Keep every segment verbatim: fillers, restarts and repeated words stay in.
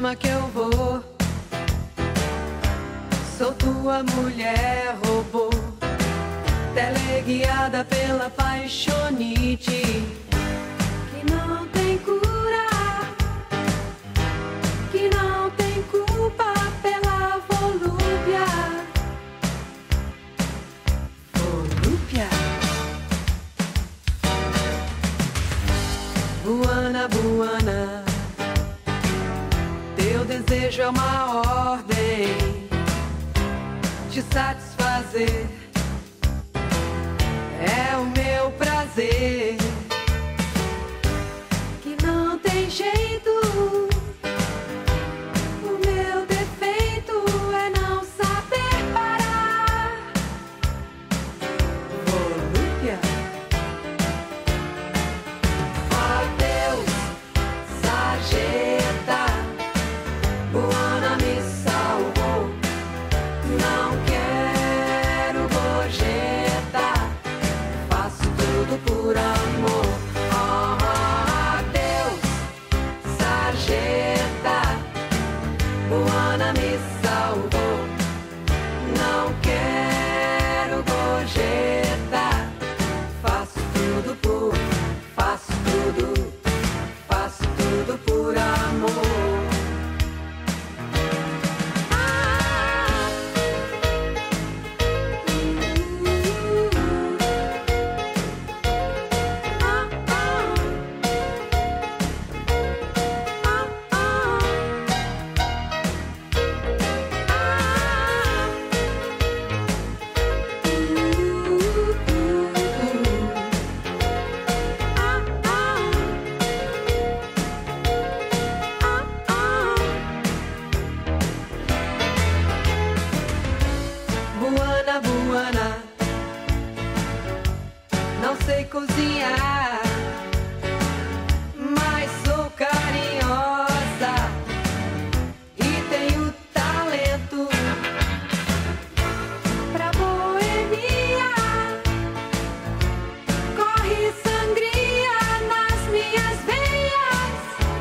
cama que eu vou. Sou tua mulher robô, teleguiada pela paixonite que não tem cura, que não tem culpa pela volúpia. Volúpia. Buana, buana, teu desejo é uma ordem, te satisfazer é o meu prazer, que não tem jeito. O meu defeito é não saber parar. Volúpia. Adeus, sarjeta, Buana me salvou. Não quero gorjeta, faço tudo por amor. Oh, adeus, sarjeta, Buana me salvou. Não quero gorjeta, faço tudo por, faço tudo, faço tudo por amor. Buana, buana, não sei cozinhar, mas sou carinhosa e tenho talento pra boemia. Corre sangria nas minhas veias.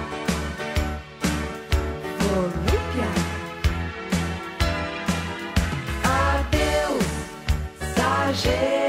Volúpia. Adeus, sarjeta.